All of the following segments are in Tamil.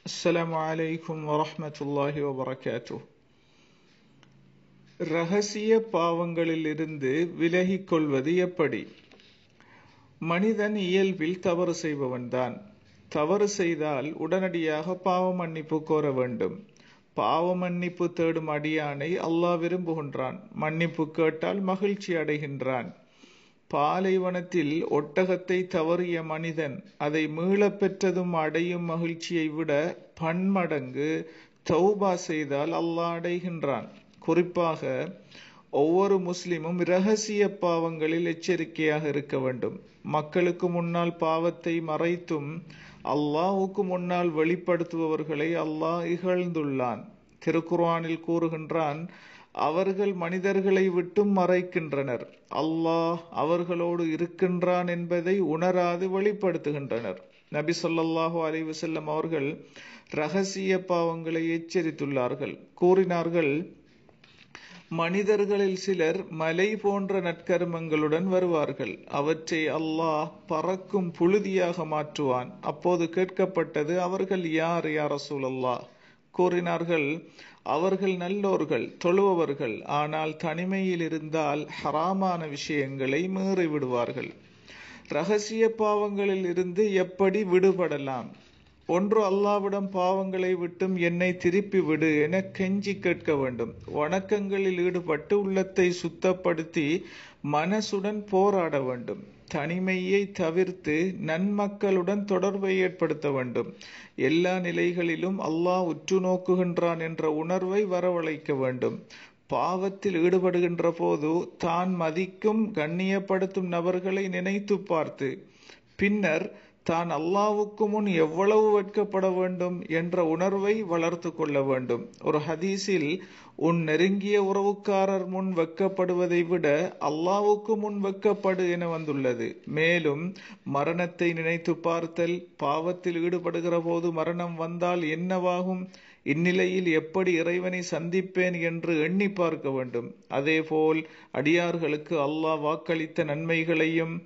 அஸ்ஸலாமு அலைக்கும் வரஹ்மத்துல்லாஹி வபரகாத்துஹ். ரகசிய பாவங்களிலிருந்து விலகிக் கொள்வது எப்படி? மனிதன் இயல்பில் தவறு செய்பவன்தான். தவறு செய்தால் உடனடியாக பாவ மன்னிப்பு கோர வேண்டும். பாவ மன்னிப்பு தேடும் அடியானை அல்லாஹ் விரும்புகின்றான். மன்னிப்பு கேட்டால் மகிழ்ச்சி அடைகின்றான். பாலைவனத்தில் ஒட்டகத்தை தவறிய மனிதன் அதை மீளப் பெற்றதும் அடையும் மகிழ்ச்சியை விட பன்மடங்கு தௌபா செய்தால் அல்லாஹ் அடைகின்றான். குறிப்பாக ஒவ்வொரு முஸ்லிமும் இரகசிய பாவங்களில் எச்சரிக்கையாக இருக்க வேண்டும். மக்களுக்கு முன்னால் பாவத்தை மறைத்தும் அல்லாஹ்வுக்கு முன்னால் வெளிப்படுத்துபவர்களை அல்லாஹ் இகழ்ந்துள்ளான். திருக்குர்ஆனில் கூறுகின்றான், அவர்கள் மனிதர்களை விட்டும் மறைக்கின்றனர். அல்லாஹ் அவர்களோடு இருக்கின்றான் என்பதை உணராது வெளிப்படுத்துகின்றனர். நபி ஸல்லல்லாஹு அலைஹி வஸல்லம் அவர்கள் ரகசிய பாவங்களை எச்சரித்துள்ளார்கள். கூறினார்கள், மனிதர்களில் சிலர் மலை போன்ற நற்கர்மங்களுடன் வருவார்கள். அவற்றை அல்லாஹ் பறக்கும் புழுதியாக மாற்றுவான். அப்போது கேட்கப்பட்டது, அவர்கள் யார் யா ரசூலல்லாஹ்? கூறினார்கள், அவர்கள் நல்லோர்கள், தொழுபவர்கள், ஆனால் தனிமையில் இருந்தால் ஹராமான விஷயங்களை மீறி விடுவார்கள். ரகசிய பாவங்களில் இருந்து எப்படி விடுபடலாம்? ஒன்று, அல்லாஹ்விடம் பாவங்களை விட்டும் என்னை திருப்பி விடு என கெஞ்சி கேட்க வேண்டும். வணக்கங்களில் ஈடுபட்டு உள்ளத்தை சுத்தப்படுத்தி மனசுடன் போராட வேண்டும். தனிமையை தவிர்த்து நன்மக்களுடன் தொடர்பை ஏற்படுத்த வேண்டும். எல்லா நிலைகளிலும் அல்லாஹ் உற்று நோக்குகின்றான் என்ற உணர்வை வரவழைக்க வேண்டும். பாவத்தில் ஈடுபடுகின்ற போது தான் மதிக்கும் கண்ணியப்படுத்தும் நபர்களை நினைத்து பார்த்து பின்னர் தான் அல்லாஹ்வுக்கு முன் எவ்வளவு வெட்கப்பட வேண்டும் என்ற உணர்வை வளர்த்து கொள்ள வேண்டும். ஒரு ஹதீஸில், உன் நெருங்கிய உறவுக்காரர் முன் வெட்கப்படுவதை விட அல்லாஹ்வுக்கு முன் வெட்கப்படு என வந்துள்ளது. மேலும் மரணத்தை நினைத்து பார்த்தல், பாவத்தில் ஈடுபடுகிற போது மரணம் வந்தால் என்னவாகும், இந்நிலையில் எப்படி இறைவனை சந்திப்பேன் என்று எண்ணி பார்க்க வேண்டும். அதேபோல் அடியார்களுக்கு அல்லாஹ் வாக்களித்த நன்மைகளையும்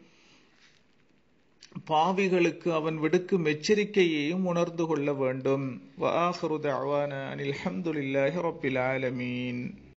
பாவிகளுக்கு அவன் விடுக்கும் எச்சரிக்கையையும் உணர்ந்து கொள்ள வேண்டும். வஆகிரு தஅவானா அனில் ஹம்துலில்லாஹி ரப்பில் ஆலமீன்.